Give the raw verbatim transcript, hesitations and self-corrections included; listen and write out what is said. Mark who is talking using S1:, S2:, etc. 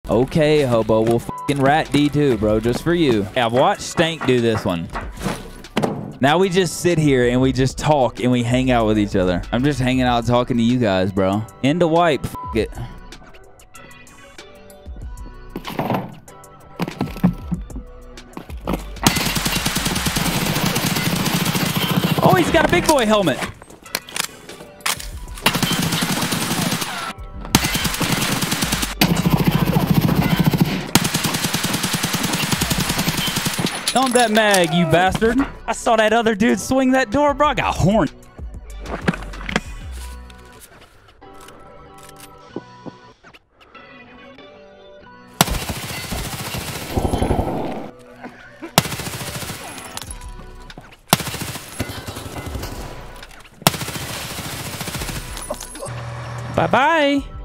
S1: Okay, hobo, we'll fucking rat D two, bro, just for you. Yeah, I've watched Stank do this one. Now we just sit here and we just talk and we hang out with each other. I'm just hanging out talking to you guys, bro. End of wipe. F it. Oh, he's got a big boy helmet. On that mag, you bastard. I saw that other dude swing that door, bro. I got horned. Bye-bye.